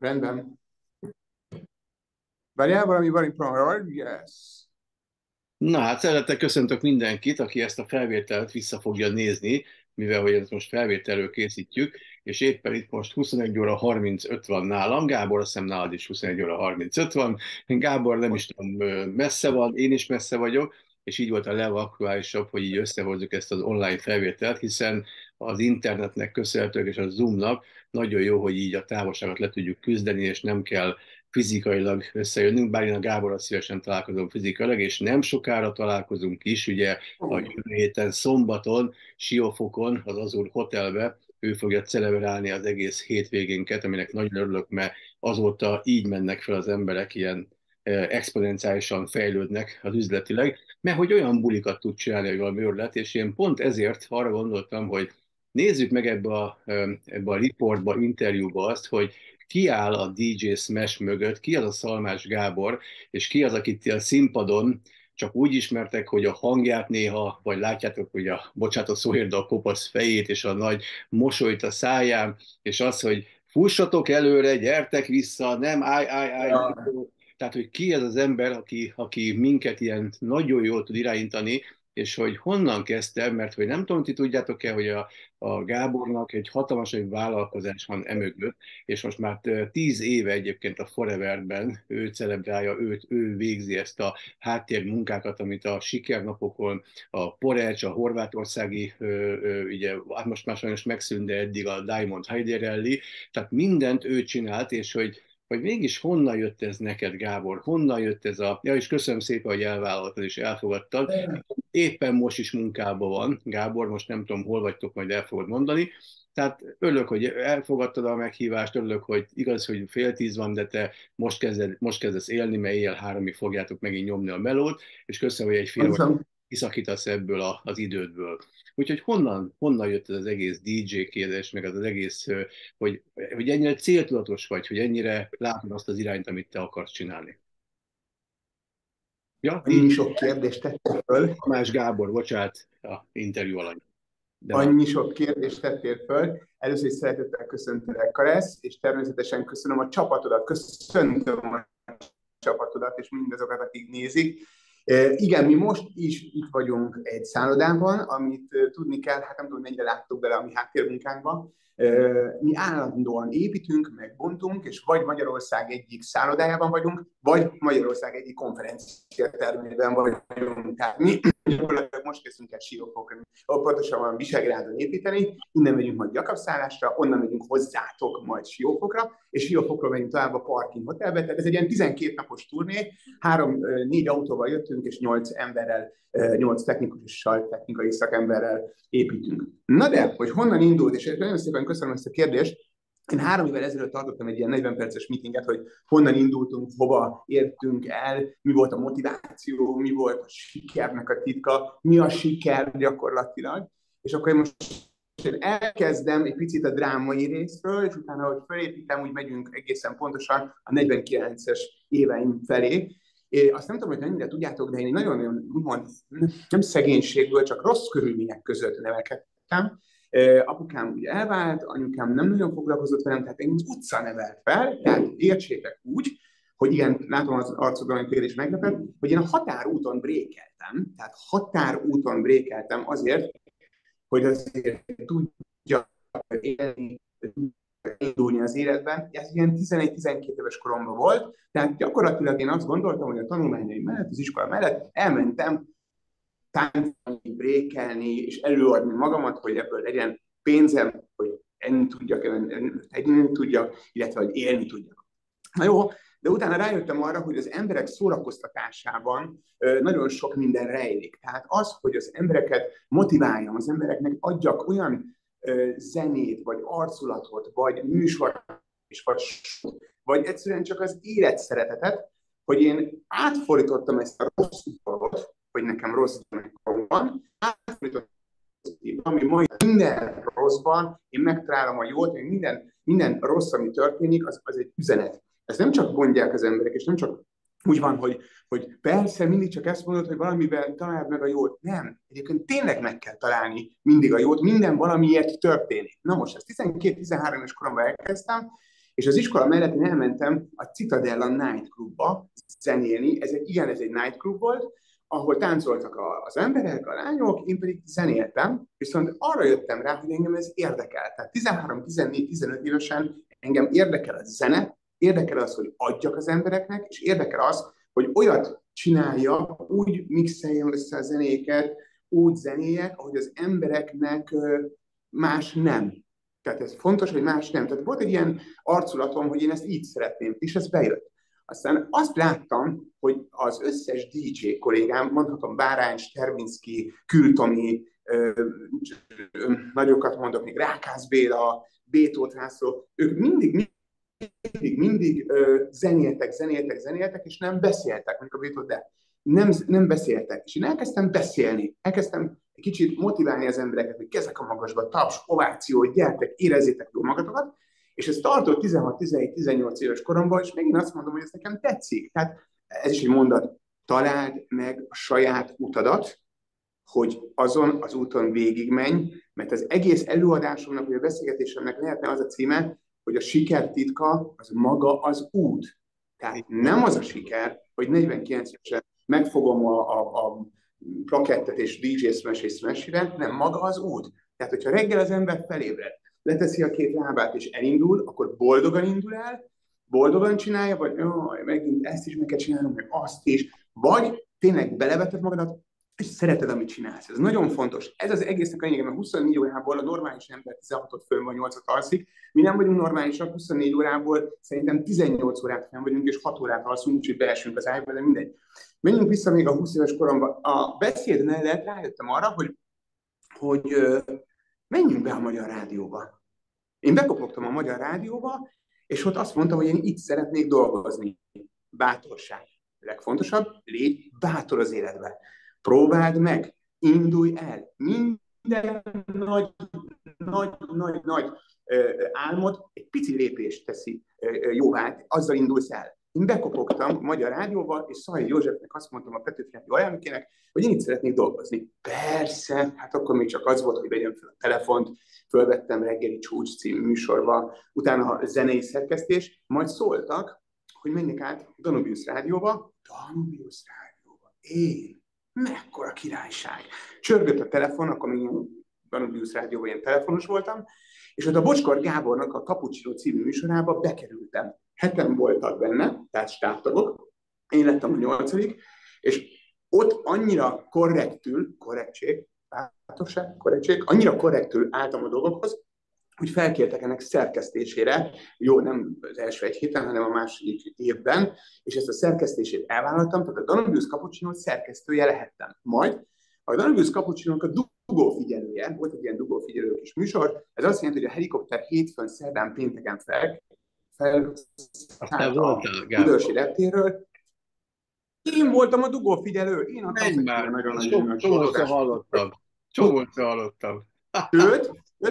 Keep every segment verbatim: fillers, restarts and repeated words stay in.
Rendben. Várjál, valami, valami program? Yes. Na hát szeretettel köszöntök mindenkit, aki ezt a felvételt vissza fogja nézni, mivel hogy ezt most felvételről készítjük, és éppen itt most huszonegy óra harmincöt van nálam, Gábor, azt hiszem nálad is huszonegy óra harmincöt van, Gábor nem is tudom, messze van, én is messze vagyok, és így volt a legaktuálisabb, hogy így összehozzuk ezt az online felvételt, hiszen az internetnek köszönhetően és a Zoomnak nagyon jó, hogy így a távolságot le tudjuk küzdeni, és nem kell fizikailag összejönnünk, bár én a Gáborral szívesen találkozom fizikailag, és nem sokára találkozunk is, ugye a jövő héten szombaton, Siófokon, az Azur Hotelbe, ő fogja celebrálni az egész hétvégénket, aminek nagyon örülök, mert azóta így mennek fel az emberek, ilyen exponenciálisan fejlődnek az üzletileg, mert hogy olyan bulikat tud csinálni, hogy valami örület, és én pont ezért arra gondoltam, hogy nézzük meg ebbe a, ebbe a riportba, interjúba azt, hogy ki áll a dé dzsé Smash mögött, ki az a Szalmás Gábor, és ki az, akit a színpadon csak úgy ismertek, hogy a hangját néha, vagy látjátok, hogy a, bocsánat szóért, de a kopasz fejét, és a nagy mosolyt a száján, és az, hogy fussatok előre, gyertek vissza, nem állj, állj, állj. Ja. Tehát, hogy ki ez az ember, aki, aki minket ilyen nagyon jól tud irányítani, és hogy honnan kezdte, mert hogy nem tudom, ti tudjátok-e, hogy a, a Gábornak egy hatalmas egy vállalkozás van emögött, és most már tíz éve egyébként a Foreverben ő celebrálja, őt, ő végzi ezt a háttérmunkákat, amit a sikernapokon, a Porecs, a horvátországi, ö, ö, ugye, hát most már sajnos megszűnt, de eddig a Diamond Heide Rally, tehát mindent ő csinált, és hogy hogy mégis honnan jött ez neked, Gábor? Honnan jött ez a... Ja, és köszönöm szépen, hogy elvállaltad és elfogadtad. Éppen most is munkában van, Gábor, most nem tudom, hol vagytok, majd el fogod mondani. Tehát örülök, hogy elfogadtad a meghívást, örülök, hogy igaz, hogy fél tíz van, de te most, kezded, most kezdesz élni, mert éjjel háromig fogjátok megint nyomni a melót, és köszönöm, hogy egy fél óra kiszakítasz ebből a, az idődből. Úgyhogy honnan, honnan jött ez az egész dé dzsé kérdés, meg az, az egész, hogy, hogy ennyire céltudatos vagy, hogy ennyire látod azt az irányt, amit te akarsz csinálni? Ja, Annyi sok kérdést tettél föl. Tamás Gábor, bocsánat, a interjú alany. De már... Annyi sok kérdést tettél föl. Először is szeretettel köszöntelek, Karesz, és természetesen köszönöm a csapatodat, köszöntöm a csapatodat, és mindazokat, akik nézik. E, igen, mi most is itt vagyunk egy szállodában, amit e, tudni kell, hát nem tudom, mennyire láttuk bele a mi háttérmunkánkba. E, mi állandóan építünk, meg bontunk, és vagy Magyarország egyik szállodájában vagyunk, vagy Magyarország egyik konferenciatermében vagyunk. Tehát mi most kezdünk el Siófokon, pontosabban Visegrádon építeni, innen megyünk majd Jakabszállásra, onnan megyünk hozzátok majd Siófokra, és Siófokról megyünk tovább a Parking Hotelbe, tehát ez egy ilyen tizenkét napos turné, három-négy autóval jöttünk, és nyolc emberrel, nyolc technikussal, technikai szakemberrel építünk. Na de, hogy honnan indult, és nagyon szépen köszönöm ezt a kérdést. Én három évvel ezelőtt tartottam egy ilyen negyven perces meetinget, hogy honnan indultunk, hova értünk el, mi volt a motiváció, mi volt a sikernek a titka, mi a siker gyakorlatilag. És akkor én most én elkezdem egy picit a drámai részről, és utána, hogy felépítem, úgy megyünk egészen pontosan a negyvenkilences éveim felé. Én azt nem tudom, hogy mennyire tudjátok, de én nagyon-nagyon, úgymond, nem szegénységből, csak rossz körülmények között nevelkedtem. Apukám ugye elvált, anyukám nem nagyon foglalkozott velem, tehát én az utca nevelt fel, tehát értsétek úgy, hogy igen, látom az arcodon, hogy téged is meglepett, hogy én a határúton brékeltem, tehát határúton brékeltem azért, hogy azért tudja élni, indulni az életben. Ez ilyen tizenegy-tizenkét éves koromban volt, tehát gyakorlatilag én azt gondoltam, hogy a tanulmányaim mellett, az iskola mellett elmentem táncolni, brékelni, és előadni magamat, hogy ebből legyen pénzem, hogy enni tudjak, enni tudjak, illetve hogy élni tudjak. Na jó, de utána rájöttem arra, hogy az emberek szórakoztatásában nagyon sok minden rejlik. Tehát az, hogy az embereket motiváljam, az embereknek adjak olyan zenét, vagy arculatot, vagy műsort, vagy, vagy egyszerűen csak az életszeretetet, hogy én átfordítottam ezt a rossz dolgot, hogy nekem rossz dolgom van, átfordítottam, ami majd minden rosszban, én megtalálom a jót, hogy minden, minden rossz, ami történik, az, az egy üzenet. Ezt nem csak mondják az emberek, és nem csak úgy van, hogy, hogy persze mindig csak ezt mondod, hogy valamiben találd meg a jót. Nem. Egyébként tényleg meg kell találni mindig a jót, minden valamiért történik. Na most, ezt tizenkét-tizenhárom éves koromban elkezdtem, És az iskola mellett én elmentem a Citadella Night Clubba zenélni. Ez egy, igen, ez egy night club volt, ahol táncoltak az emberek, a lányok, én pedig zenéltem, viszont arra jöttem rá, hogy engem ez érdekel. Tehát tizenhárom, tizennégy, tizenöt évesen engem érdekel a zene, érdekel az, hogy adjak az embereknek, és érdekel az, hogy olyat csinálja, úgy mixeljem össze a zenéket, úgy zenéjek, ahogy az embereknek más nem. Tehát ez fontos, hogy más nem. Tehát volt egy ilyen arculatom, hogy én ezt így szeretném, és ez bejött. Aztán azt láttam, hogy az összes dé dzsé kollégám, mondhatom Bárány, Stervinszky, Kültomi, nagyokat mondok, még Rákász Béla, Bétót László, ők mindig, mindig, mindig ö, zenéltek, zenéltek, zenéltek, és nem beszéltek, mondjuk a Bétót, de nem, nem beszéltek. És én elkezdtem beszélni, elkezdtem egy kicsit motiválni az embereket, hogy kezek a magasba, taps, ováció, gyertek, érezzétek jól magatokat, és ez tartott tizenhat, tizenhét, tizennyolc éves koromban, és megint azt mondom, hogy ez nekem tetszik. Tehát ez is egy mondat, találd meg a saját utadat, hogy azon az úton végigmenj, mert az egész előadásomnak, vagy a beszélgetésemnek lehetne az a címe, hogy a siker titka az maga az út. Tehát nem az a siker, hogy negyvenkilenc évesen megfogom a, a, a plakettet és dé dzsé Smash és Smash-re, nem, maga az út. Tehát, hogyha reggel az ember felébred, leteszi a két lábát és elindul, akkor boldogan indul el, boldogan csinálja, vagy jaj, megint ezt is meg kell csinálnom, meg azt is, vagy tényleg beleveted magadat, és szereted, amit csinálsz. Ez nagyon fontos. Ez az egésznek a lényege, mert huszonnégy órából a normális ember tizenhatot fönn van, nyolcat alszik. Mi nem vagyunk normálisak, huszonnégy órából szerintem tizennyolc órát fenn vagyunk, és hat órát alszunk, úgyhogy beesünk az ágyba, de mindegy. Menjünk vissza még a húsz éves koromban. A beszéd mellett rájöttem arra, hogy, hogy menjünk be a Magyar Rádióba. Én bekopogtam a Magyar Rádióba, és ott azt mondtam, hogy én itt szeretnék dolgozni. Bátorság. A legfontosabb, légy bátor az életbe. Próbáld meg, indulj el. Minden nagy, nagy, nagy, nagy álmod egy pici lépést teszi jóvá, azzal indulsz el. Én bekopogtam a Magyar Rádióba, és Szalai Józsefnek azt mondtam, a Petőfi Rádió alelnökének, hogy én itt szeretnék dolgozni. Persze, hát akkor még csak az volt, hogy vegyem fel a telefont, fölvettem Reggeli Csúcs című műsorba, utána a zenei szerkesztés, majd szóltak, hogy menjek át Danubius Rádióba. Danubius Rádióba. Én? Mekkora királyság. Csörgött a telefon, akkor még ilyen Danubius Rádióban ilyen telefonos voltam, és ott a Bocskor Gábornak a Cappuccino című műsorába bekerültem. Heten voltak benne, tehát stábtagok, én lettem a nyolcadik, és ott annyira korrektül, korrektség, bátorság, korrektség, annyira korrektül álltam a dolgokhoz, hogy felkértek ennek szerkesztésére, jó, nem az első egy héten, hanem a második évben, és ezt a szerkesztését elvállaltam, tehát a Danubius Cappuccino szerkesztője lehettem. Majd a Danubius Cappuccinónak a dugófigyelője, volt egy ilyen dugófigyelő kis műsor, ez azt jelenti, hogy a helikopter hétfőn, szerdán, pénteken fel, felszállt a Budörsi reptérről. Én voltam a dugófigyelő, én adtam már nagyon-nagyon Csomószor hallottam. Csomószor hallottam. Sőt,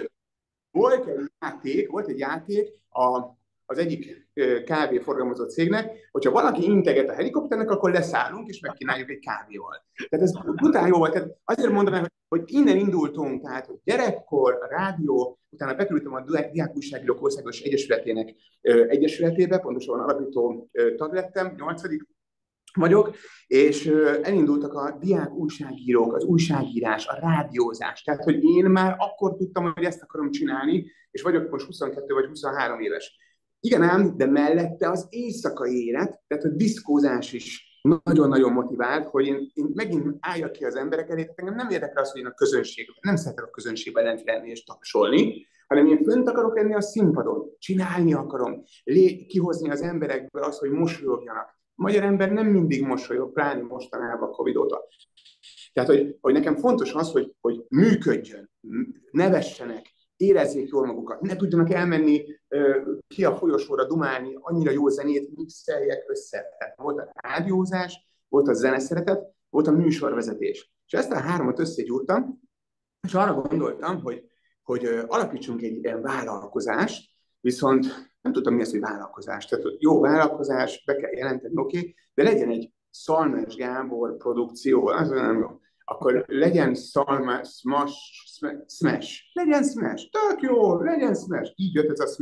volt egy játék, volt egy játék a, az egyik kávéforgalmazó cégnek, hogyha valaki integet a helikopternek, akkor leszállunk, és megkínáljuk egy kávéval. Tehát ez brutál jó volt. Tehát azért mondom, hogy, hogy innen indultunk, tehát hogy gyerekkor, a rádió, utána bekerültem a Diák Újságírók Országos Egyesületének egyesületébe, pontosan alapító tag lettem, nyolcadik vagyok, és elindultak a diák újságírók, az újságírás, a rádiózás. Tehát, hogy én már akkor tudtam, hogy ezt akarom csinálni, és vagyok most huszonkettő vagy huszonhárom éves. Igen ám, de mellette az éjszakai élet, tehát a diszkózás is nagyon-nagyon motivált, hogy én, én megint álljak ki az emberek elé, tehát engem nem érdekel az, hogy én a közönségben, nem szeretek a közönségben lent lenni és tapsolni, hanem én fönt akarok lenni a színpadon, csinálni akarom, lé- kihozni az emberekből azt, hogy mosolyogjanak. A magyar ember nem mindig mosolyog, pláne mostanában a Covid óta. Tehát, hogy, hogy nekem fontos az, hogy, hogy működjön, nevessenek, érezzék jól magukat, ne tudjanak elmenni uh, ki a folyosóra dumálni, annyira jó zenét mixeljek össze. Tehát volt a rádiózás, volt a zeneszeretet, volt a műsorvezetés. És ezt a háromat összegyúrtam, és arra gondoltam, hogy, hogy uh, alapítsunk egy ilyen vállalkozást, viszont nem tudtam, mi az, hogy vállalkozás. Tehát jó vállalkozás, be kell jelenteni, oké, okay, de legyen egy Szalmás Gábor produkció, az nem jó. Akkor legyen Szalmás, Smash, Smash, legyen Smash, tök jó, legyen Smash. Így jött ez a Smash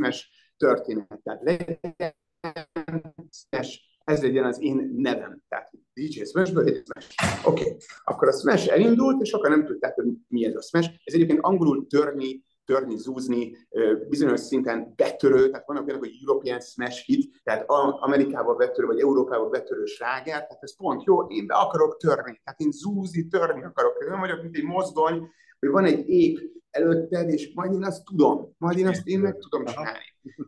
történet. Tehát legyen Smash, ez legyen az én nevem. Tehát dé dzsé Smashből legyen Smash. Oké, okay. Akkor a Smash elindult, és sokan nem tudták, hogy mi ez a Smash. Ez egyébként angolul törni, törni, zúzni, bizonyos szinten betörő, tehát vannak olyanok, hogy European Smash hit, tehát Amerikában betörő, vagy Európában betörő sláger, tehát ez pont jó, én be akarok törni, tehát én zúzni, törni akarok, nem vagyok, mint egy mozdony, hogy van egy ép előtted, és majd én azt tudom, majd én azt én meg tudom csinálni.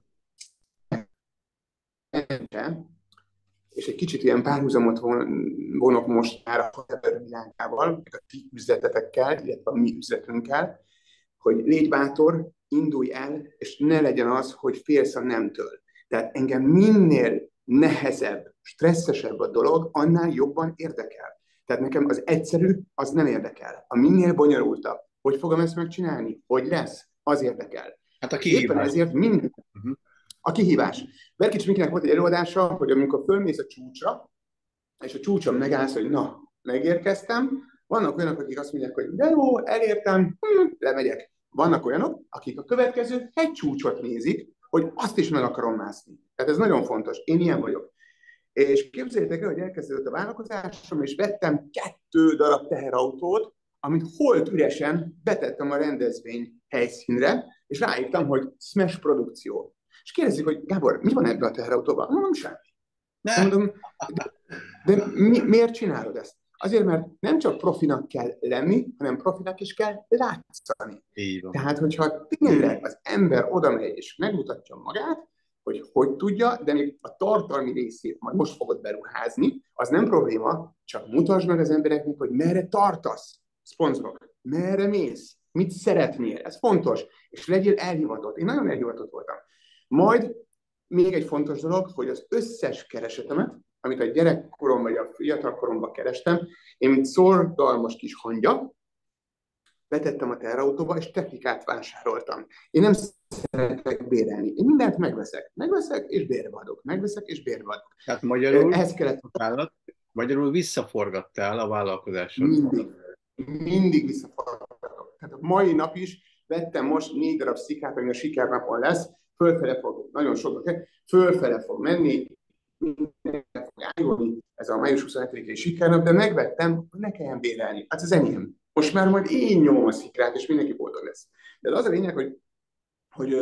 És egy kicsit ilyen párhuzamot vonok most már a forever világával, a ti üzletetekkel, illetve a mi üzletünkkel, hogy légy bátor, indulj el, és ne legyen az, hogy félsz a nemtől. Tehát engem minél nehezebb, stresszesebb a dolog, annál jobban érdekel. Tehát nekem az egyszerű, az nem érdekel. A minél bonyolultabb, hogy fogom ezt megcsinálni, hogy lesz, az érdekel. Hát a kihívás. Éppen ezért mind... Uh-huh. A kihívás. Berkics Mikinek volt egy előadása, hogy amikor fölmész a csúcsra, és a csúcson megállsz, hogy na, megérkeztem, vannak olyanok, akik azt mondják, hogy de jó, elértem, hm, lemegyek. Vannak olyanok, akik a következő egy csúcsot nézik, hogy azt is meg akarom mászni. Tehát ez nagyon fontos. Én ilyen vagyok. És képzeljétek el, hogy elkezdődött a vállalkozásom, és vettem kettő darab teherautót, amit holt üresen betettem a rendezvény helyszínre, és ráírtam, hogy Smash produkció. És kérdezik, hogy Gábor, mi van ebben a teherautóban? Mondom, semmi. Mondom, de, de mi, miért csinálod ezt? Azért, mert nem csak profinak kell lenni, hanem profinak is kell látszani. Tehát, hogyha tényleg az ember oda megy és megmutatja magát, hogy hogy tudja, de még a tartalmi részét majd most fogod beruházni, az nem probléma, csak mutasd meg az embereknek, hogy merre tartasz, szponzorok, merre mész, mit szeretnél, ez fontos, és legyél elhivatott. Én nagyon elhivatott voltam. Majd még egy fontos dolog, hogy az összes keresetemet, amit a gyerekkoromban vagy a fiatalkoromban kerestem, én mint szorgalmas kis hangya, betettem a teherautóba, és technikát vásároltam. Én nem szeretek bérelni. Én mindent megveszek. Megveszek, és bérbe adok. Megveszek, és bérbe adok. Tehát magyarul, ehhez kellett... magyarul visszaforgattál a vállalkozásod. Mindig. Mindig visszaforgatok. Tehát a mai nap is vettem most négy darab szikát, ami a sikernapon lesz, fölfele fog, nagyon sok, fölfele fog menni, fog állni, ez a május huszonhetedikei sikernap, de megvettem, hogy ne kelljen bérelni. Hát ez enyém. Most már majd én nyomom a szikrát, és mindenki boldog lesz. De az a lényeg, hogy, hogy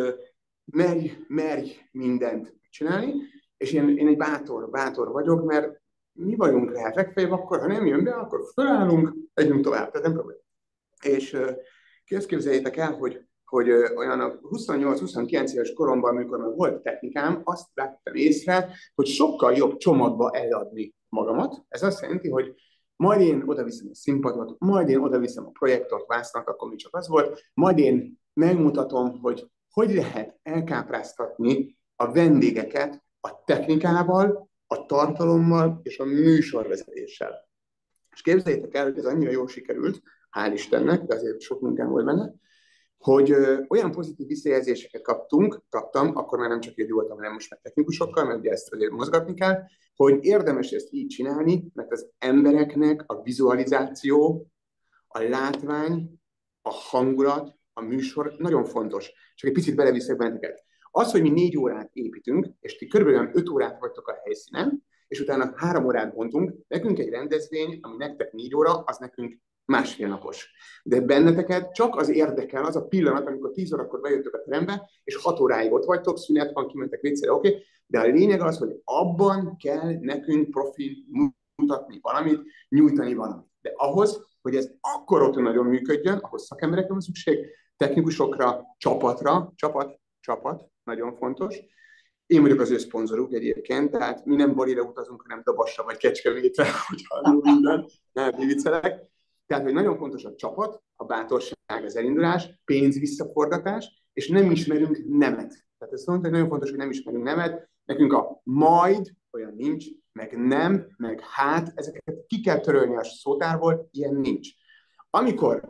merj, merj mindent csinálni, és én, én egy bátor, bátor vagyok, mert mi vagyunk rá legfeljebb, akkor ha nem jön be, akkor fölállunk, megyünk tovább, tehát nem probléma. És azt képzeljétek el, hogy hogy olyan a huszonnyolc-huszonkilenc éves koromban, amikor már volt technikám, azt vettem észre, hogy sokkal jobb csomagba eladni magamat. Ez azt jelenti, hogy majd én odaviszem a színpadot, majd én odaviszem a projektort, vásznak, akkor még csak az volt, majd én megmutatom, hogy hogy lehet elkápráztatni a vendégeket a technikával, a tartalommal és a műsorvezetéssel. És képzeljétek el, hogy ez annyira jól sikerült, hál' Istennek, de azért sok munkám volt benne, hogy ö, olyan pozitív visszajelzéseket kaptunk, kaptam, akkor már nem csak én voltam, hanem most már technikusokkal, mert ugye ezt azért mozgatni kell, hogy érdemes ezt így csinálni, mert az embereknek a vizualizáció, a látvány, a hangulat, a műsor nagyon fontos. Csak egy picit beleviszek benneteket. Az, hogy mi négy órát építünk, és ti körülbelül öt órát vagytok a helyszínen, és utána három órát bontunk, nekünk egy rendezvény, ami nektek négy óra, az nekünk másfél napos. De benneteket csak az érdekel, az a pillanat, amikor tíz órakor bejöttök a terembe, és hat óráig ott vagytok, szünet van, kimentek viccere, oké, okay? De a lényeg az, hogy abban kell nekünk profil mutatni valamit, nyújtani valamit. De ahhoz, hogy ez akkor ott nagyon működjön, ahhoz szakemberekre van szükség, technikusokra, csapatra, csapat, csapat, nagyon fontos. Én vagyok az ő szponzoruk egyébként, tehát mi nem Barira utazunk, hanem Dabasra vagy Kecskemétre, hogyha minden, nem, mi viccelek. Tehát, hogy nagyon fontos a csapat, a bátorság, az elindulás, pénz visszaforgatás, és nem ismerünk nemet. Tehát ez mondta, hogy nagyon fontos, hogy nem ismerünk nemet. Nekünk a majd olyan nincs, meg nem, meg hát, ezeket ki kell törölni a szótárból, ilyen nincs. Amikor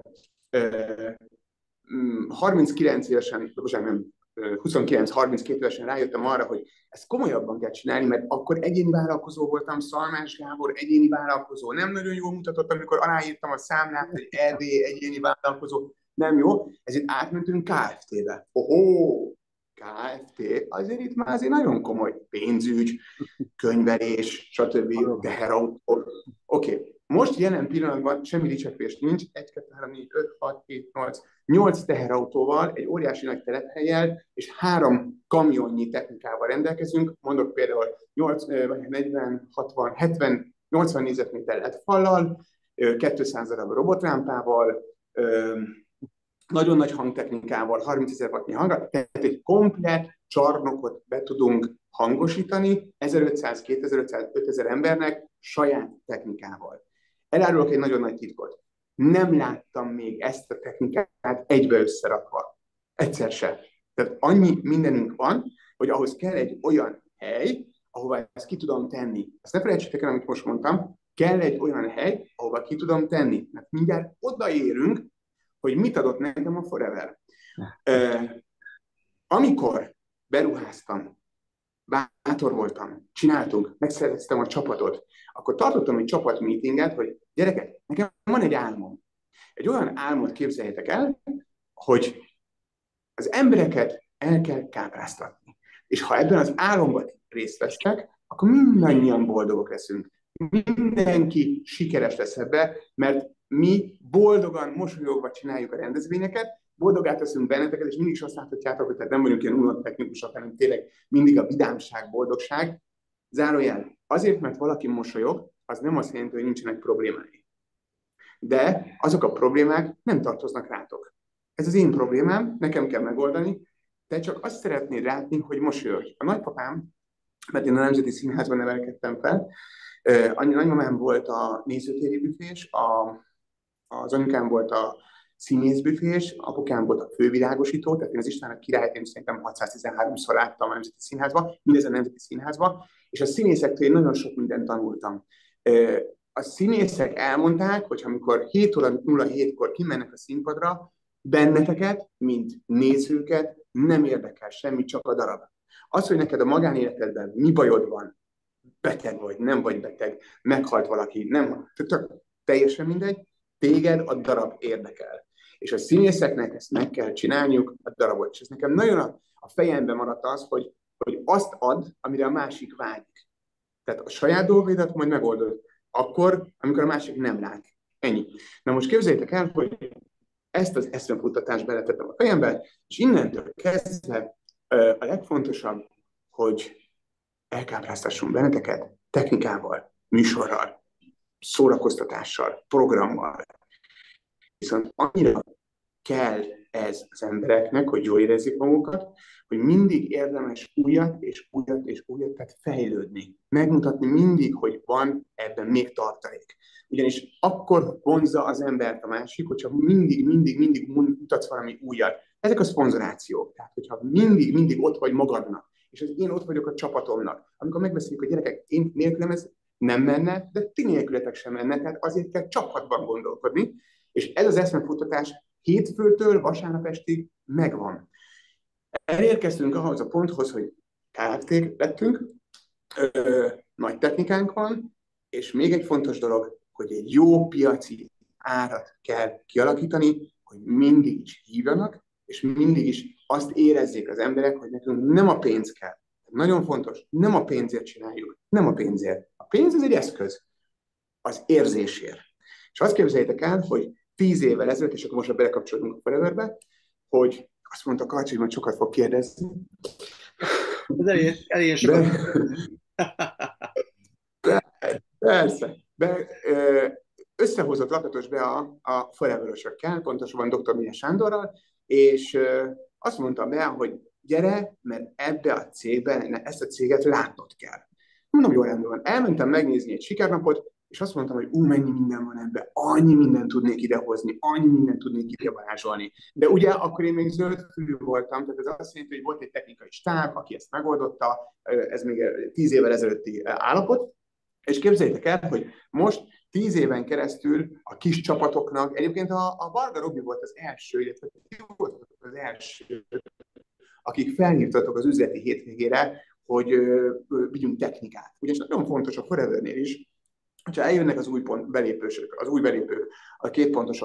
uh, harminckilenc évesen, bocsánat, nem, huszonkilenc-harminckét évesen rájöttem arra, hogy ezt komolyabban kell csinálni, mert akkor egyéni vállalkozó voltam, Szalmás Gábor egyéni vállalkozó, nem nagyon jól mutatott, amikor aláírtam a számlát, hogy é bé egyéni vállalkozó, nem jó, ezért átmentünk ká ef té-be. Ohó! Kft. Azért itt már azért nagyon komoly pénzügy, könyvelés, stb. Teherautó. Oké, okay. Most jelen pillanatban semmi dicsekvés nincs, egy, kettő, három, négy, öt, hat, hét, nyolc, nyolc teherautóval, egy óriási nagy telephelyel, és három kamionnyi technikával rendelkezünk, mondok például nyolc, negyven, hatvan, hetven, nyolcvan négyzetméter lett fallal, kétszáz darab robotlámpával, nagyon nagy hangtechnikával, harmincezer wattnyi hanggal, tehát egy komplett csarnokot be tudunk hangosítani ezerötszáz, kétezer-ötszáz, ötezer embernek saját technikával. Elárulok egy nagyon nagy titkot. Nem láttam még ezt a technikát egybe összerakva. Egyszer se. Tehát annyi mindenünk van, hogy ahhoz kell egy olyan hely, ahová ezt ki tudom tenni. Ezt ne felejtsétek el, amit most mondtam, kell egy olyan hely, ahova ki tudom tenni. Mert mindjárt odaérünk, hogy mit adott nekem a Forever. Uh, amikor beruháztam, bátor voltam, csináltunk, megszerveztem a csapatot, akkor tartottam egy csapatmeetinget, hogy gyerekek, nekem van egy álmom. Egy olyan álmot képzeljétek el, hogy az embereket el kell kápráztatni. És ha ebben az álomban részt vesztek, akkor mindannyian boldogok leszünk. Mindenki sikeres lesz ebbe, mert mi boldogan, mosolyogva csináljuk a rendezvényeket, boldogát teszünk benneteket, és mindig is azt láthatjátok, hogy tehát nem vagyunk ilyen unalomtechnikusok, hanem tényleg mindig a vidámság, boldogság. Zárójel, azért, mert valaki mosolyog, az nem azt jelenti, hogy nincsenek problémái. De azok a problémák nem tartoznak rátok. Ez az én problémám, nekem kell megoldani, te csak azt szeretnéd látni, hogy mosolyogj. A nagypapám, mert én a Nemzeti Színházban nevelkedtem fel, a nagymamám volt a nézőtéri büfés, a, az anyukám volt a színészbüfés, apukám volt a fővilágosító, tehát én az István a királyt én szerintem hatszáztizenháromszor láttam a Nemzeti Színházba, mindez a Nemzeti Színházba, és a színészektől én nagyon sok mindent tanultam. A színészek elmondták, hogy amikor hét óra nulla hétkor kimennek a színpadra, benneteket, mint nézőket nem érdekel semmi, csak a darab. Az, hogy neked a magánéletedben mi bajod van, beteg vagy, nem vagy beteg, meghalt valaki, nem, tök, teljesen mindegy, téged a darab érdekel. És a színészeknek ezt meg kell csinálniuk, a darabot. És ez nekem nagyon a, a fejemben maradt az, hogy, hogy azt ad, amire a másik vágyik. Tehát a saját dolgaidat majd megoldod. Akkor, amikor a másik nem lát. Ennyi. Na most képzeljétek el, hogy ezt az eszmefuttatást beletettem a fejembe, és innentől kezdve a legfontosabb, hogy elkápráztassunk benneteket technikával, műsorral, szórakoztatással, programmal. Viszont annyira kell ez az embereknek, hogy jól érezzék magukat, hogy mindig érdemes újat és újat és újat, tehát fejlődni. Megmutatni mindig, hogy van ebben még tartalék. Ugyanis akkor vonzza az embert a másik, hogyha mindig, mindig, mindig mutatsz valami újat. Ezek a szponzorációk. Tehát, hogyha mindig, mindig ott vagy magadnak, és az én ott vagyok a csapatomnak. Amikor megbeszéljük, hogy gyerekek, én nélkülem ez nem menne, de ti nélkületek sem menne, tehát azért kell csapatban gondolkodni, és ez az eszmefuttatás hétfőtől vasárnap estig megvan. Elérkeztünk ahhoz a ponthoz, hogy Kft-k lettünk, ö, nagy technikánk van, és még egy fontos dolog, hogy egy jó piaci árat kell kialakítani, hogy mindig is hívjanak, és mindig is azt érezzék az emberek, hogy nekünk nem a pénz kell. Nagyon fontos, nem a pénzért csináljuk, nem a pénzért. A pénz az egy eszköz, az érzésért. És azt képzeljétek el, hogy tíz évvel ezelőtt, és akkor most belekapcsolódunk a Foreverbe, hogy azt mondta Karcsi, hogy majd sokat fog kérdezni. Elég, elég sokat. Be, persze. Be, összehozott lakatos be a, a Forever-ösökkel, pontosabban doktor Milyen Sándorral, és azt mondta be, hogy gyere, mert ebbe a cégben, ezt a céget látnod kell. Mondom, jó rendben van. Elmentem megnézni egy sikernapot, és azt mondtam, hogy ú, mennyi minden van ebben, annyi mindent tudnék idehozni, annyi mindent tudnék ide varázsolni. De ugye akkor én még zöldfülű voltam, tehát ez azt jelenti, hogy volt egy technikai stáb, aki ezt megoldotta, ez még tíz évvel ezelőtti állapot, és képzeljétek el, hogy most tíz éven keresztül a kis csapatoknak, egyébként a, a Varga Robi volt az első, illetve volt az első, akik felhívtatok az üzleti hétvégére, hogy ö, ö, vigyünk technikát. Ugyanis nagyon fontos a Forevernél is, hogyha eljönnek az új pont, belépősök, az új belépők, a két pontosok,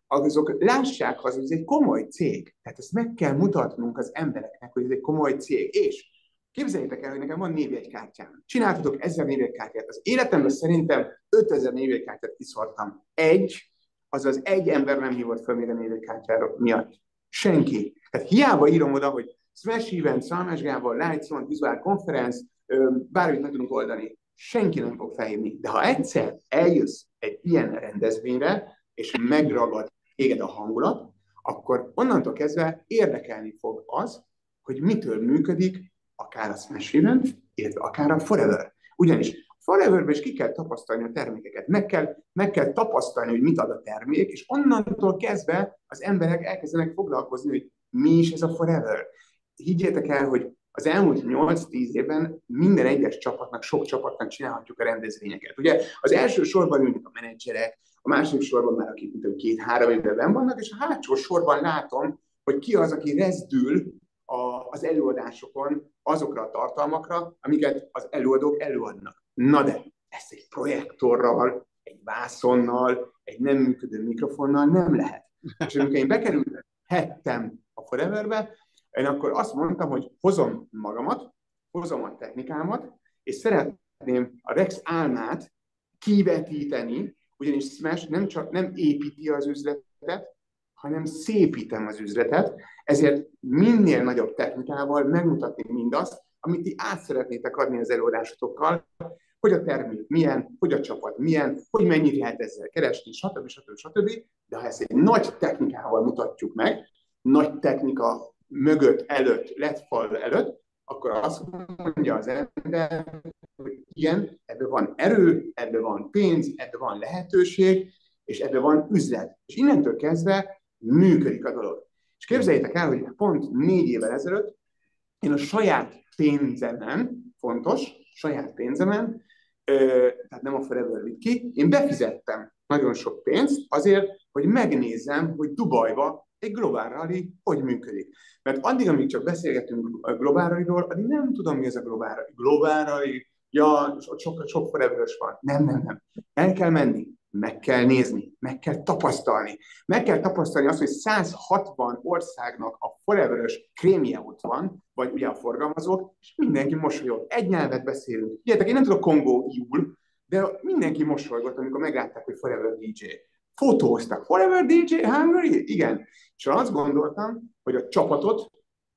azok lássák az, hogy ez egy komoly cég. Tehát ezt meg kell mutatnunk az embereknek, hogy ez egy komoly cég. És képzeljétek el, hogy nekem van névjegykártyám. Csináltatok ezer névjegykártyát. Az életemben szerintem ötezer névjegykártyát kiszortam. Egy, azaz egy ember nem hívott fel még a névjegykártyára miatt. Senki. Tehát hiába írom oda, hogy Smash Event, Szalmás Gábor, Lightson, Visual Conference, bármit meg tudunk oldani. Senki nem fog felhívni. De ha egyszer eljössz egy ilyen rendezvényre, és megragad téged a hangulat, akkor onnantól kezdve érdekelni fog az, hogy mitől működik akár a Smash Event, illetve akár a Forever. Ugyanis a Foreverben is ki kell tapasztalni a termékeket, meg kell, meg kell tapasztalni, hogy mit ad a termék, és onnantól kezdve az emberek elkezdenek foglalkozni, hogy mi is ez a Forever. Higgyétek el, hogy az elmúlt nyolc-tíz évben minden egyes csapatnak, sok csapatnak csinálhatjuk a rendezvényeket. Ugye az első sorban ülnek a menedzserek, a második sorban már akik két-három évben benn vannak, és a hátsó sorban látom, hogy ki az, aki rezdül a, az előadásokon azokra a tartalmakra, amiket az előadók előadnak. Na de ezt egy projektorral, egy vászonnal, egy nem működő mikrofonnal nem lehet. És amikor én bekerülhettem a Foreverbe, én akkor azt mondtam, hogy hozom magamat, hozom a technikámat, és szeretném a Rex álmát kivetíteni, ugyanis Smash nem csak nem építi az üzletet, hanem szépítem az üzletet, ezért minél nagyobb technikával megmutatni mindazt, amit ti át szeretnétek adni az előadásotokkal, hogy a termék milyen, hogy a csapat milyen, hogy mennyit lehet ezzel keresni, stb. stb. stb. De ha ezt egy nagy technikával mutatjuk meg, nagy technika mögött, előtt, lett fal előtt, akkor azt mondja az ember, hogy igen, ebben van erő, ebben van pénz, ebben van lehetőség, és ebben van üzlet. És innentől kezdve működik a dolog. És képzeljétek el, hogy pont négy évvel ezelőtt én a saját pénzemen, fontos, saját pénzemen, tehát nem a Forever vitt ki, én befizettem nagyon sok pénzt azért, hogy megnézzem, hogy Dubajba egy Global Rally hogy működik. Mert addig, amíg csak beszélgetünk a Global Rallyról, addig nem tudom, mi ez a Global Rally. Global Rally, ja, sok, sok Forever-ös van. Nem, nem, nem. El kell menni, meg kell nézni, meg kell tapasztalni. Meg kell tapasztalni azt, hogy száz hatvan országnak a Forever-ös krémje ott van, vagy ugye a forgalmazók, és mindenki mosolyog. Egy nyelvet beszélünk. Tudjátok, én nem tudok kongóiul, de mindenki mosolygott, amikor meglátták, hogy Forever dé dzsé. Fotóztak. Forever dé dzsé Hungary? Igen. És azt gondoltam, hogy a csapatot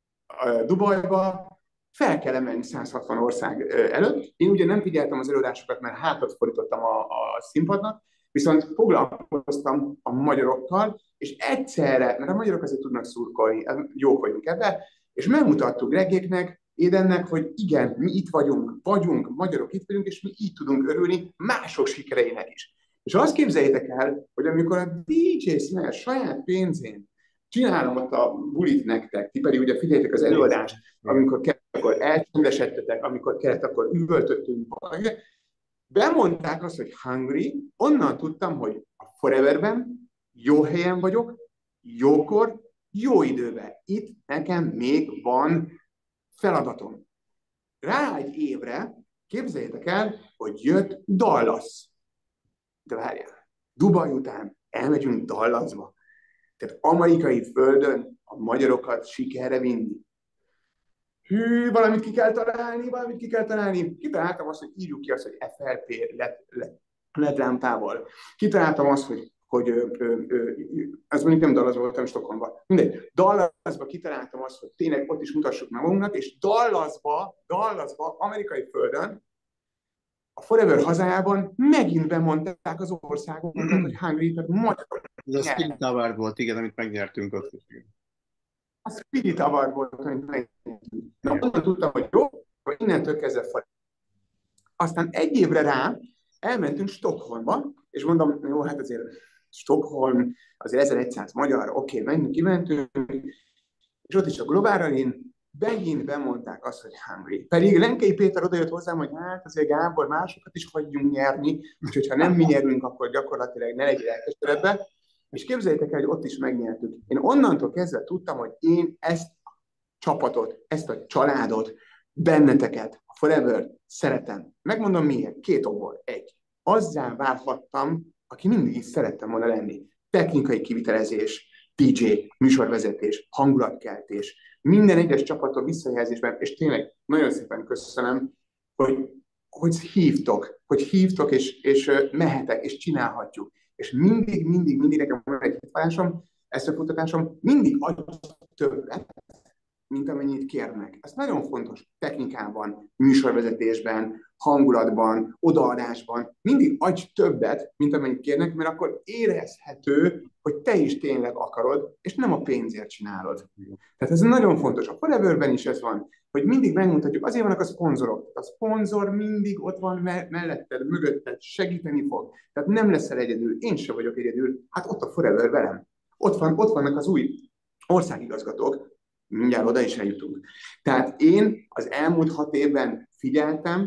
a Dubajba fel kell emelni száz hatvan ország előtt. Én ugye nem figyeltem az előadásokat, mert hátat fordítottam a, a színpadnak, viszont foglalkoztam a magyarokkal, és egyszerre, mert a magyarok azért tudnak szurkolni, jók vagyunk ebben, és megmutattuk Gregéknek, Édennek, hogy igen, mi itt vagyunk, vagyunk, magyarok itt vagyunk, és mi így tudunk örülni mások sikereinek is. És azt képzeljétek el, hogy amikor a dé dzsé Smash saját pénzén csinálom ott a bulit nektek, ti pedig ugye figyeljétek az előadást, amikor kellett, akkor elcsendesedtetek, amikor kellett, akkor üvöltöttünk. Bemondták azt, hogy Hungary, onnan tudtam, hogy a Foreverben jó helyen vagyok, jókor, jó időben. Itt nekem még van feladatom. Rá egy évre képzeljétek el, hogy jött Dallas. De várjál, Dubaj után elmegyünk Dallasba. Tehát amerikai földön a magyarokat sikerre vinni. Hű, valamit ki kell találni, valamit ki kell találni. Kitaláltam azt, hogy írjuk ki azt, hogy ef el pé led lámpával. Kitaláltam azt, hogy, hogy ö, ö, ö, ez mondjuk nem Dallasban voltam, Stockholmban. Mindegy. Dallasba kitaláltam azt, hogy tényleg ott is mutassuk magunknak, és Dallasba, Dallasba, amerikai földön, a Forever hazájában megint bemondták az országokat, hogy Hungary, tehát magyarok. Ez a Spirit Award volt, igen, amit megnyertünk ott. A Spirit Award volt, amit megnyertünk. Na, onnan tudtam, hogy jó, hogy innentől kezdve Forever. Aztán egy évre rá elmentünk Stockholmba, és mondom, jó, hát azért Stockholm, azért ezerszáz magyar, oké, okay, menjünk, kimentünk, és ott is a Global Rallyn megint bemondták azt, hogy Hungary. Pedig Lenkei Péter odajött hozzám, hogy hát azért Gábor, másokat is hagyjunk nyerni, úgyhogy ha nem mi nyerünk, akkor gyakorlatilag ne legyél elkeseredve. És képzeljétek el, hogy ott is megnyertük. Én onnantól kezdve tudtam, hogy én ezt a csapatot, ezt a családot, benneteket, a Forever szeretem. Megmondom miért. Két okból. Egy. Azzá válhattam, aki mindig is szerettem volna lenni. technikai kivitelezés, dé dzsé, műsorvezetés, hangulatkeltés, minden egyes csapatok visszajelzésben, és tényleg nagyon szépen köszönöm, hogy, hogy hívtok, hogy hívtok, és, és mehetek, és csinálhatjuk. És mindig, mindig, mindig nekem van egy hitvásom, ezt a kutatásom, mindig adj többet, mint amennyit kérnek. Ez nagyon fontos technikában, műsorvezetésben, hangulatban, odaadásban. Mindig adj többet, mint amennyit kérnek, mert akkor érezhető, hogy te is tényleg akarod, és nem a pénzért csinálod. Tehát ez nagyon fontos. A Foreverben is ez van, hogy mindig megmutatjuk, azért vannak a szponzorok. A szponzor mindig ott van me- melletted, mögötted, segíteni fog. Tehát nem leszel egyedül, én sem vagyok egyedül, hát ott a Forever velem. Ott, van, ott vannak az új országigazgatók, mindjárt oda is eljutunk. Tehát én az elmúlt hat évben figyeltem,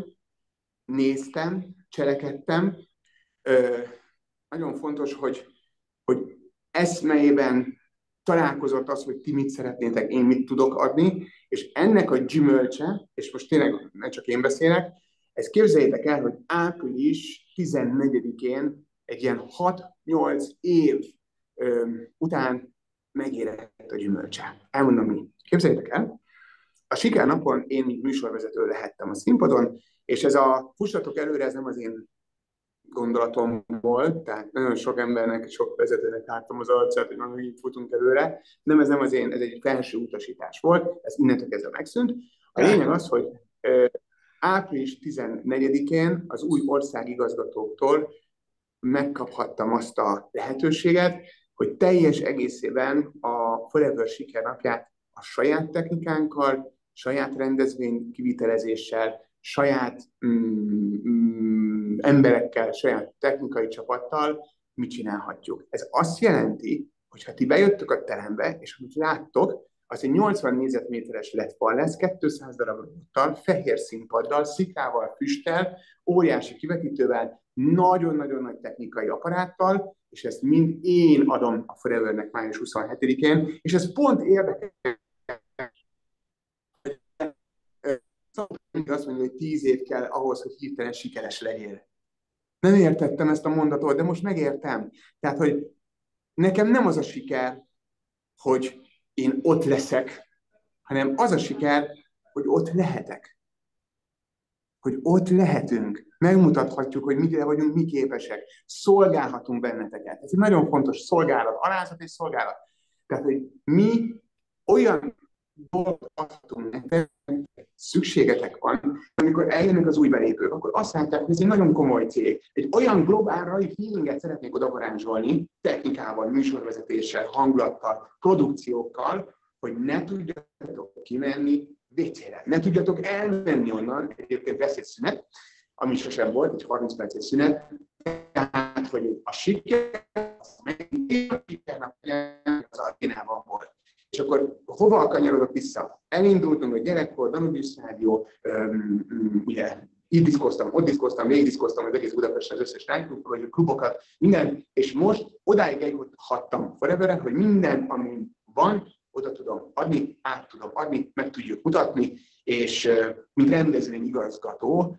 néztem, cselekedtem. Ö, nagyon fontos, hogy, hogy eszmeiben találkozott az, hogy ti mit szeretnétek, én mit tudok adni, és ennek a gyümölcse, és most tényleg nem csak én beszélek, ezt képzeljétek el, hogy április tizennegyedikén egy ilyen hat-nyolc év ö, után megérett a gyümölcse. Elmondom mi. Képzeljétek el, a sikernapon én, mint műsorvezető lehettem a színpadon, és ez a fussatok előre, ez nem az én gondolatom volt, tehát nagyon sok embernek, sok vezetőnek láttam az arcát, hogy nagyon így futunk előre, nem, ez nem az én, ez egy felső utasítás volt, ez innentől kezdve megszűnt. A lényeg az, hogy ö, április tizennegyedikén az új országigazgatóktól megkaphattam azt a lehetőséget, hogy teljes egészében a Forever sikernapját a saját technikánkkal, saját rendezvény kivitelezéssel, saját mm, mm, emberekkel, saját technikai csapattal mit csinálhatjuk. Ez azt jelenti, hogy ha ti bejöttök a terembe, és amit láttok, az egy nyolcvan négyzetméteres ledfal lesz, kétszáz darab robottal, fehér színpaddal, szikrával, füsttel, óriási kivetítővel, nagyon-nagyon nagy technikai apparáttal, és ezt mind én adom a Forevernek május huszonhetedikén, és ez pont érdekes, azt mondja, hogy tíz év kell ahhoz, hogy hirtelen sikeres legyél. Nem értettem ezt a mondatot, de most megértem. Tehát, hogy nekem nem az a siker, hogy én ott leszek, hanem az a siker, hogy ott lehetek. Hogy ott lehetünk. Megmutathatjuk, hogy mire vagyunk, mi képesek. Szolgálhatunk benneteket. Ez egy nagyon fontos szolgálat, alázat és szolgálat. Tehát, hogy mi olyan dolgot adhatunk nektek, szükségetek van, amikor eljönnek az új belépők, akkor azt látják, hogy ez egy nagyon komoly cég. Egy olyan globálra healinget szeretnék oda varázsolni, technikával, műsorvezetéssel, hangulattal, produkciókkal, hogy ne tudjatok kimenni vécére. Ne tudjatok elmenni onnan, egyébként lesz egy szünet, ami sosem volt, egy harminc perces szünet, tehát, hogy a siker, az megint a sikernapján az Aténában volt. És akkor hova kanyarodok vissza? Elindultunk a gyerekkor, Danubius Rádió, ugye, itt diszkoztam, ott diszkoztam, végig diszkoztam az egész Budapesten, az összes rádióklub, vagy klubokat, minden, és most odáig eljuthattam Forever-en, hogy minden, ami van, oda tudom adni, át tudom adni, meg tudjuk mutatni, és mint rendezvényigazgató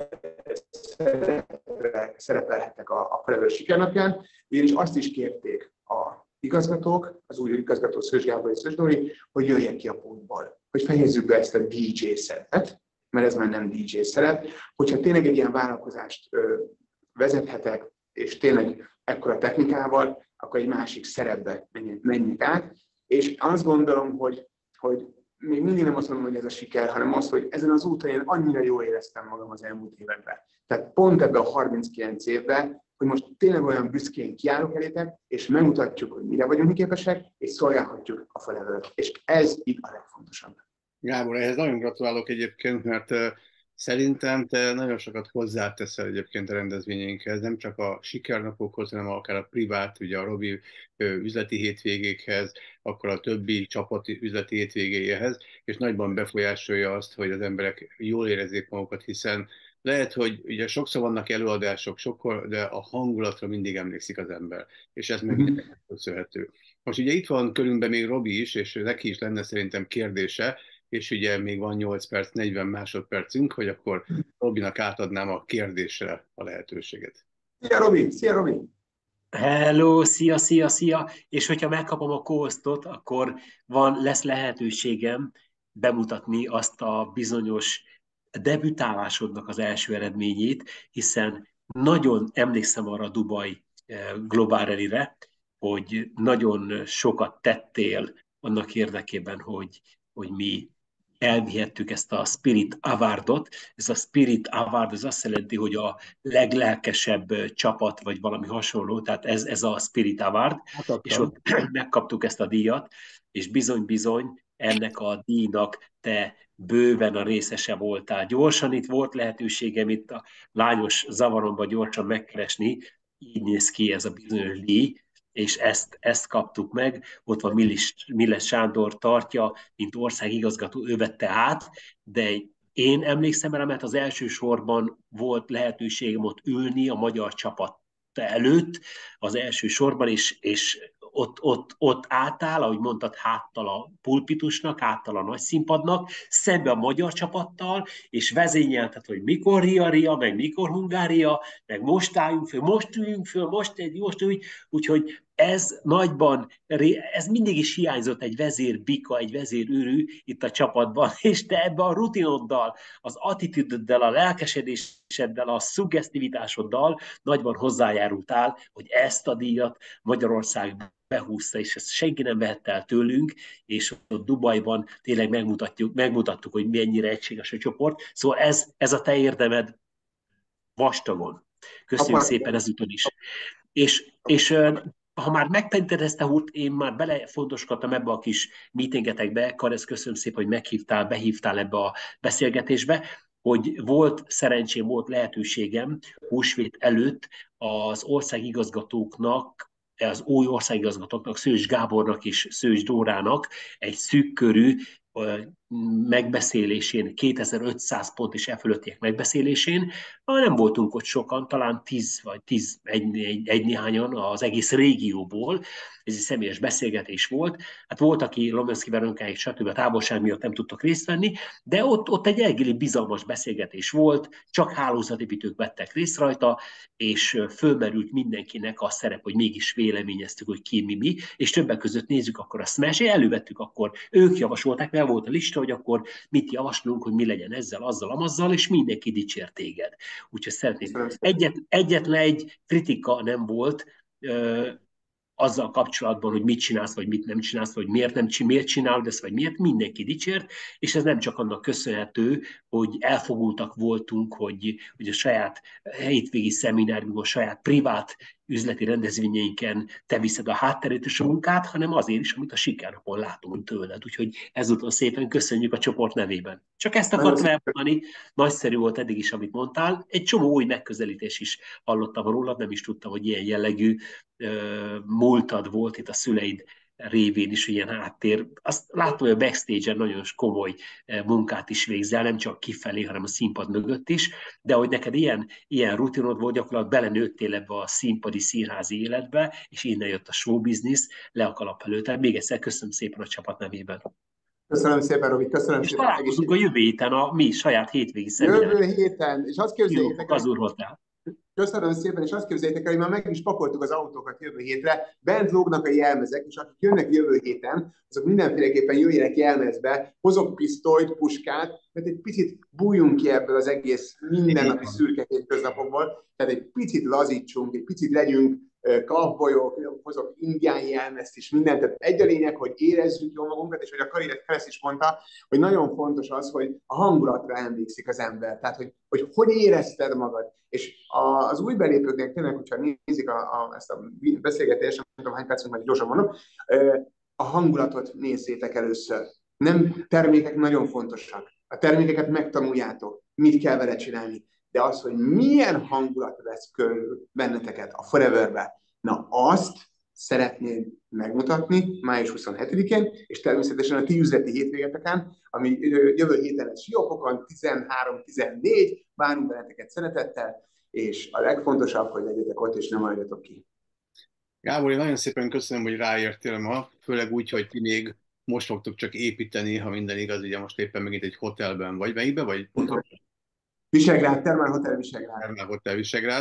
szerepelhetek a, a Forever sikernapján, ugyanis azt is kérték a igazgatók, az új igazgató Szőcs Gábor és Szőcs Dóri, hogy jöjjek ki a pultból, hogy fejezzük be ezt a dé dzsé szerepet, mert ez már nem dé dzsé szerep, hogyha tényleg egy ilyen vállalkozást ö, vezethetek, és tényleg ekkora technikával, akkor egy másik szerepbe menjünk át, és azt gondolom, hogy, hogy még mindig nem azt mondom, hogy ez a siker, hanem az, hogy ezen az úton én annyira jól éreztem magam az elmúlt években. Tehát pont ebben a harminckilenc évben, hogy most tényleg olyan büszkén kiállok elétek, és megmutatjuk, hogy mire vagyunk képesek, és szolgálhatjuk a Forever-t. És ez itt a legfontosabb. Gábor, ehhez nagyon gratulálok egyébként, mert uh, szerintem te nagyon sokat hozzáteszel egyébként a rendezvényeinkhez, nem csak a sikernapokhoz, hanem akár a privát, ugye a Robi uh, üzleti hétvégékhez, akkor a többi csapat üzleti hétvégéjehez, és nagyban befolyásolja azt, hogy az emberek jól érezzék magukat, hiszen lehet, hogy ugye sokszor vannak előadások, sokkor, de a hangulatra mindig emlékszik az ember, és ez meg mm-hmm. köszönhető. Most ugye itt van körünkben még Robi is, és neki is lenne szerintem kérdése, és ugye még van nyolc perc, negyven másodpercünk, hogy akkor Robinak átadnám a kérdésre a lehetőséget. Szia Robi! Szia Robi! Hello, szia, szia, szia! És hogyha megkapom a kósztot, akkor van, lesz lehetőségem bemutatni azt a bizonyos debütálásodnak az első eredményét, hiszen nagyon emlékszem arra a Dubai eh, Global Rally-re, hogy nagyon sokat tettél annak érdekében, hogy, hogy mi elvihettük ezt a Spirit Awardot. Ez a Spirit Award az azt jelenti, hogy a leglelkesebb csapat, vagy valami hasonló, tehát ez, ez a Spirit Award, és Átadtam. ott megkaptuk ezt a díjat, és bizony-bizony ennek a díjnak te bőven a részese voltál. Gyorsan itt volt lehetőségem itt a lányos zavaromba gyorsan megkeresni, így néz ki ez a bizonyos díj, és ezt, ezt kaptuk meg. Ott van Milles, Milles Sándor tartja, mint országigazgató, ő vette át, de én emlékszem rá, mert az első sorban volt lehetőségem ott ülni a magyar csapat előtt, az első sorban, és, és ott, ott, ott álltál, ahogy mondtad, háttal a pulpitusnak, háttal a nagy színpadnak, szembe a magyar csapattal, és vezényelted, hogy mikor Ria Ria, meg mikor Hungária, meg most álljunk föl, most üljünk föl, most egy, most úgy, úgyhogy ez nagyban, ez mindig is hiányzott egy vezérbika, egy vezérőrű itt a csapatban, és te ebben a rutinoddal, az attitűdöddel, a lelkesedéseddel, a szuggesztivitásoddal nagyban hozzájárultál, hogy ezt a díjat Magyarország behúzta, és ezt senki nem vehette el tőlünk, és ott Dubajban tényleg megmutatjuk, megmutattuk, hogy mennyire egységes a csoport. Szóval ez, ez a te érdemed vastagon. Köszönjük szépen ezúton is. És, és ha már megpented ezt a húrt, én már belefondoskodtam ebbe a kis meetingetekbe, Karesz, köszönöm szépen, hogy meghívtál, behívtál ebbe a beszélgetésbe, hogy volt szerencsém, volt lehetőségem húsvét előtt az országigazgatóknak, az új országigazgatóknak, Szőcs Gábornak és Szőcs Dórának egy szűkkörű megbeszélésén, kétezer-ötszáz pont és e fölöttiek megbeszélésén, nem voltunk ott sokan, talán tíz vagy tíz, egy, egy, egy néhányan az egész régióból, ez egy személyes beszélgetés volt. Hát volt, aki Lomenszki Veronkáig, stb. A távolság miatt nem tudtak részt venni, de ott, ott egy eléggé bizalmas beszélgetés volt, csak hálózatépítők vettek részt rajta, és fölmerült mindenkinek a szerep, hogy mégis véleményeztük, hogy ki, mi, mi, és többek között nézzük akkor a Smash, elővettük akkor, ők javasolták, mert volt a lista, hogy akkor mit javaslunk, hogy mi legyen ezzel, azzal, amazzal, és mindenki dicsért téged. Úgyhogy szeretném. Egyet, egyetlen egy kritika nem volt, azzal kapcsolatban, hogy mit csinálsz, vagy mit nem csinálsz, vagy miért nem miért csinálod ezt, vagy miért, mindenki dicsért, és ez nem csak annak köszönhető, hogy elfogultak voltunk, hogy, hogy a saját hétvégi szemináriumon, a saját privát üzleti rendezvényeinken te viszed a hátterét és a munkát, hanem azért is, amit a sikernapon látunk tőled. Úgyhogy ezúton szépen köszönjük a csoport nevében. Csak ezt akartam elmondani, nagyszerű volt eddig is, amit mondtál. Egy csomó új megközelítés is hallottam rólad, nem is tudtam, hogy ilyen jellegű múltad volt itt a szüleid révén is ilyen háttér. Azt látom, hogy a backstage-en nagyon komoly munkát is végzel, nem csak kifelé, hanem a színpad mögött is, de hogy neked ilyen, ilyen rutinod volt, gyakorlatilag belenőttél ebbe a színpadi színházi életbe, és innen jött a show business le a kalap előtt. Tehát még egyszer köszönöm szépen a csapat nevében. Köszönöm szépen, Robi, köszönöm és szépen. És találkozunk a jövő héten a mi saját hétvégi szemináriumon. Jövő héten, és azt képzeljétek az úr hozzá. Köszönöm szépen, és azt képzeljétek el, hogy már meg is pakoltuk az autókat jövő hétre, bent lógnak a jelmezek, és akik jönnek jövő héten, azok mindenféleképpen jöjjenek jelmezbe, hozok pisztolyt, puskát, mert egy picit bújjunk ki ebből az egész mindennapi szürke hétköznapokból, tehát egy picit lazítsunk, egy picit legyünk kavbolyok, hozok indián jelmezt is, mindent. Tehát egy a lényeg, hogy érezzük jól magunkat, és hogy a Karrier Kereszt is mondta, hogy nagyon fontos az, hogy a hangulatra emlékszik az ember. Tehát, hogy hogy, hogy érezted magad. És az új belépőknek tényleg, hogyha nézik a, a, ezt a beszélgetést, nem tudom hány percünk, majd gyorsan mondom, a hangulatot nézzétek először. Nem, termékek nagyon fontosak. A termékeket megtanuljátok, mit kell vele csinálni. De az, hogy milyen hangulat vesz körül benneteket a Foreverbe, na azt szeretném megmutatni május huszonhetedikén, és természetesen a ti üzleti hétvégeteken, ami jövő héten lesz Siófokon, tizenhárom tizennégy, várunk benneteket szeretettel, és a legfontosabb, hogy legyetek ott, és nem maradjatok ki. Gábor, én nagyon szépen köszönöm, hogy ráértél ma, főleg úgy, hogy ti még most fogtok csak építeni, ha minden igaz, ugye most éppen megint egy hotelben vagy. Melyikben vagy? Pontosan? Visegrád, Termál Hotel Visegrád. Termál Hotel Visegrád.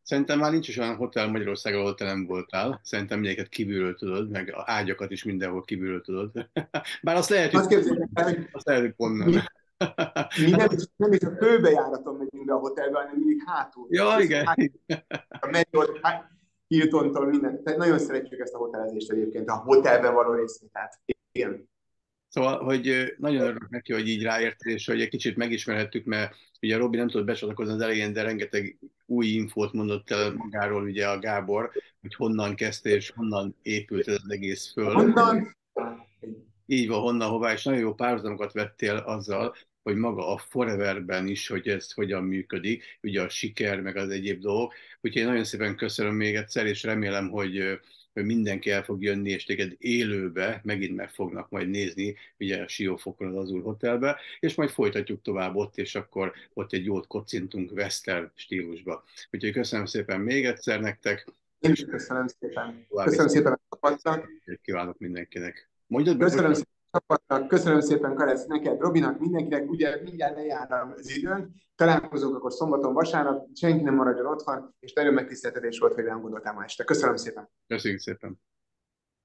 Szerintem már nincs is olyan hotel Magyarországon, ahol te nem voltál. Szerintem mindegyiket kívülről tudod, meg a ágyakat is mindenhol kívülről tudod. Bár azt lehet, hogy Azt képzeljük el, hogy azt lehet, hogy pont mi, nem. mi nem, is, nem is a főbejáraton megyünk be a hotelbe, hanem mindig hátul. Ja, igen. A Marriott, Hiltontól minden. Tehát nagyon szeretjük ezt a hotelezést egyébként, a hotelben való részvételt. Igen. Szóval, hogy nagyon örülök neki, hogy így ráértél, és hogy egy kicsit megismerhettük, mert ugye Robi nem tudott becsatlakozni az elején, de rengeteg új infót mondott el magáról ugye a Gábor, hogy honnan kezdte, és honnan épült ez az egész föl. Honnan? Így van, honnan, hová, és nagyon jó párhuzamokat vettél azzal, hogy maga a Foreverben is, hogy ez hogyan működik, ugye a siker, meg az egyéb dolgok. Úgyhogy én nagyon szépen köszönöm még egyszer, és remélem, hogy, hogy mindenki el fog jönni, és téged élőbe megint meg fognak majd nézni, ugye a Siófokon az Azul Hotelbe, és majd folytatjuk tovább ott, és akkor ott egy jót kocintunk western stílusba. Úgyhogy köszönöm szépen még egyszer nektek. Én is köszönöm szépen. Köszönöm szépen a csapatnak. Kívánok mindenkinek. Mondjad meg, köszönöm szépen a csapatnak, köszönöm szépen Karesz neked, Robinak, mindenkinek, ugye mindjárt lejár az időn. Találkozunk akkor szombaton, vasárnap, senki nem maradjon otthon, és nagyon megtiszteltetés volt, hogy rám gondoltál ma este. Köszönöm szépen. Köszönjük szépen.